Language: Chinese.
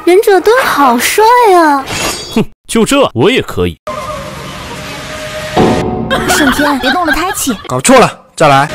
忍者蹲好帅啊！ 哼，就这我也可以。 顺天，别动了胎气。 搞错了，再来。